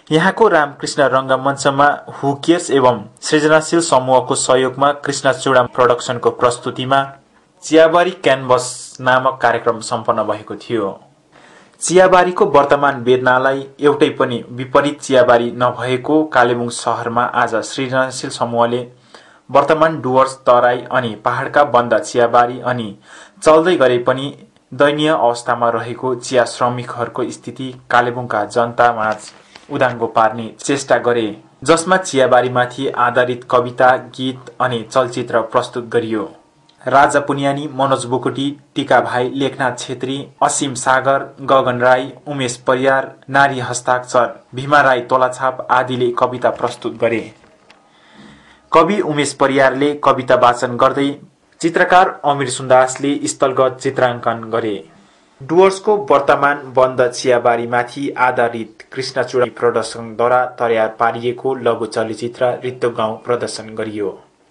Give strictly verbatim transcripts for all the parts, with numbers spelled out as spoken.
यहाँको रामकृष्ण रंगमञ्चमा हु केयर्स एवं सृजनाशील समूहको सहयोगमा कृष्णचूडा प्रोडक्सनको प्रस्तुतिमा चियाबारी क्यानभस नामक कार्यक्रम सम्पन्न भएको थियो। चियाबारीको वर्तमान वेदनालाई एउटै पनि विपरीत चियाबारी नभएको कालेबुङ शहरमा आज सृजनाशील समूहले वर्तमान डुवर्स, तराई अनि पहाड़का बन्द चियाबारी अनि चल्दै गरे पनि दयनीय अवस्थामा रहेको चिया श्रमिकहरूको स्थिति कालेबुङका जनतामाझ उदाङ्गो पार्ने चेष्टा गरे, जसमा चियाबारीमाथि आधारित कविता, गीत अनि चलचित्र प्रस्तुत गरियो। राजा पुनियानी, मनोज बुकुटी, टीका भाइ, लेखनाथ छेत्री, असीम सागर, गगन राई, उमेश परियार, नारी हस्ताक्षर, भीमा राई तोलाछाप आदिले कविता प्रस्तुत गरे। कवि उमेश परियारले कविता वाचन गर्दै चित्रकार अमीर सुन्दासले स्थलगत चित्राङ्कन गरे। डुवर्सको वर्तमान बन्द चियाबारीमाथि आधारित कृष्णचूडा प्रदर्शनद्वारा तयार पारिएको लघु चलचित्र रित्तो गाउँ प्रदर्शन गरियो।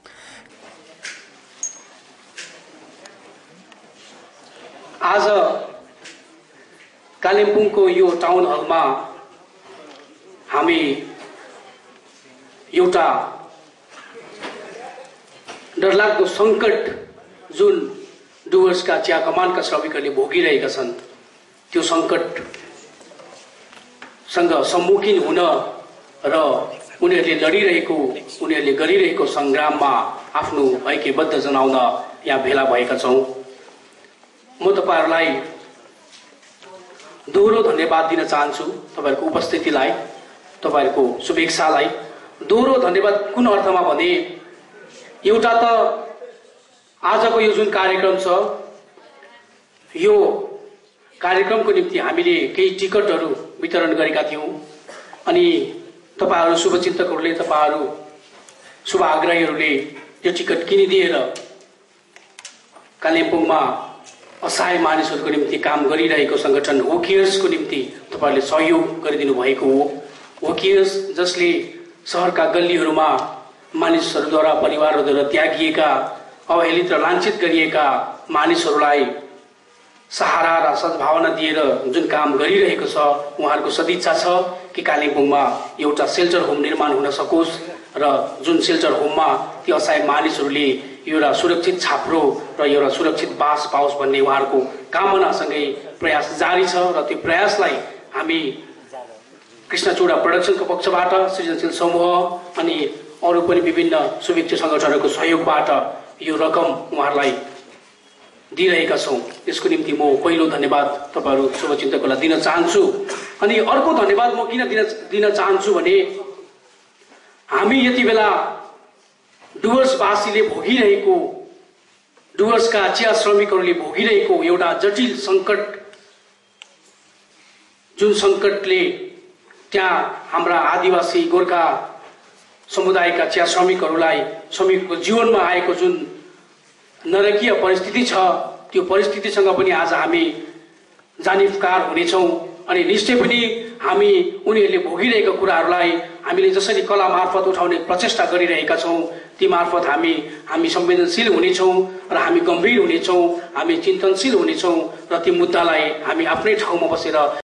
आज कालिम्पोङको यो टाउन हलमा हामी एउटा डरलाग्दो संकट जुन डुवर्सका चिया कमानका श्रमिकहरूले भोगिरहेका छन् त्यो संकटसँग सम्मुखीन हुन र उनीहरूले लडिरहेको उनीहरूले गरिरहेको संग्राममा आफ्नो ऐक्यबद्ध जनाउन यहाँ भेला भएका छौं। म तपाईहरुलाई दोहोरो धन्यवाद दिन चाहन्छु, तपाईहरुको उपस्थितिलाई, तपाईहरुको शुभेच्छालाई। दोहोरो धन्यवाद कुन अर्थमा भने एउटा त आजको यो जुन कार्यक्रम छ यो कार्यक्रमको निम्ति हामीले केही टिकटहरू वितरण गरेका थियौं अनि तपाईहरु शुभचिन्तकहरूले, तपाईहरु शुभ आग्रहीहरूले यो टिकट किनिदिएर कालिम्पोङमा असहाय मानिसहरूको निम्ति काम गरिरहेको संगठन हु केयर्सको निम्ति तपाईहरुले सहयोग गरिदिनु भएको हो। हु केयर्स जसले शहरका गल्लीहरूमा मानिसहरूद्वारा, परिवारहरूद्वारा त्यागिएका, अवहेलित र लाञ्छित गरिएका मानिसहरूलाई सहारा र सद्भावना दिएर जुन काम गरिरहेको छ, उहाँहरूको सदिच्छा छ कि कालिम्पोङमा एउटा सेल्टर होम निर्माण हुन सकोस् र जुन सेल्टर होममा ती असहाय मानिसहरूले एउटा सुरक्षित छाप्रो र एउटा सुरक्षित बास पाओस् भन्ने उहाँहरूको कामनासँगै प्रयास जारी छ र त्यो प्रयासलाई हामी कृष्णचूडा प्रोडक्सनको पक्षबाट, सृजनशील समूह अनि अरू पनि विभिन्न शुभेच्छा संगठनहरूको सहयोगबाट यो रकम उहाँहरूलाई दिइरहेका छौं। यसको निम्ति म पहिलो धन्यवाद तपाईहरु शुभचिन्तकहरूलाई दिन चाहन्छु। अनि अर्को धन्यवाद म किन दिन दिन चाहन्छु भने हामी यति बेला डुवर्सवासीले भोगिरहेको, डुवर्सका चिया श्रमिकहरूले भोगिरहेको एउटा जटिल संकट, जुन संकटले त्यहाँ हाम्रा आदिवासी गोर्खा समुदायका चिया श्रमिकहरूलाई श्रमिकको जीवनमा आएको जुन नरकीय परिस्थिति छ त्यो परिस्थितिसँग पनि आज हामी जानिफकार हुनेछौं अनि निश्चय पनि हामी उनीहरूले भोगिरहेका कुराहरूलाई हामीले जसरी कला मार्फत उठाउने प्रचेष्टा गरिरहेका छौं ती मार्फत हामी हामी संवेदनशील हुनेछौं र हामी गम्भीर हुनेछौं, हामी चिन्तनशील हुनेछौं र ती मुद्दालाई हामी आफ्नै ठाउँमा बसेर